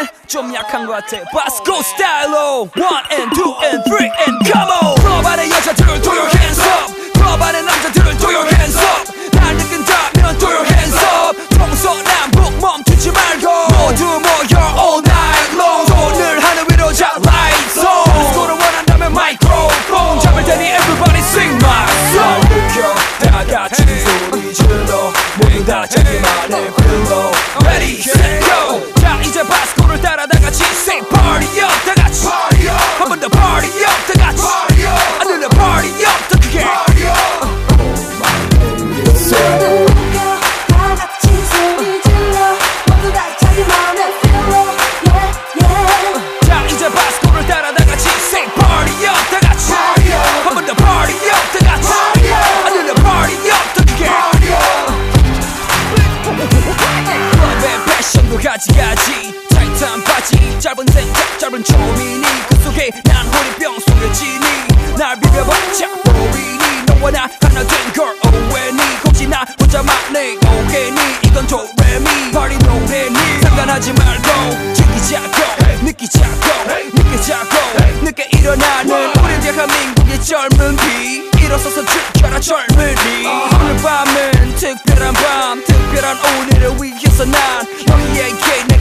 좀 약한 것 같아. 바스코 스타일로 1 and 2 and 3 and come on. 클럽 안에 여자들을 throw your hands up. 클럽 안에 남자들을 throw your hands up. 날 느낀다면 throw your hands up. 동서남북 멈추지 말고 모두 모여 all night long. 손을 하늘 위로 자 lights on. 바스코를 원한다면 마이크로폰 잡을 테니 everybody sing my song. 느껴 다 같이 소리 질러 모두 다 자기만의 글로 Ready set go. 자 이제 바스코를 따라 다 같이 say party up. 다 같이 한 번 더 party up. 다 같이 안 들려 party up. 더 크게 party up. 다 같이 소리 질러 모두 다 자기만의 글로 자 이제 바스코를 따라 다 같이 say party up. 다 같이 한 번 더 party up. 다 같이 안 들려 party up. 더 크게 클럽의 패션도 가지가지 타이트한 바지 짧은 세탁 짧은 초미니 그 속에 난 호리병 속여지니 날 비벼봤자 보이니 너와 나 하나 된 걸 오해니 혹시 나 혼자만의 오해니 이건 도레미 파리 노래니 상관하지 말고 즐기자고 느끼자고 늦게 일어나는 우리 대한민국의 젊은 피 일어서서 즐겨라 젊은이 오늘 밤은 특별한 밤 특별한 오늘을 위해서 난 너희에게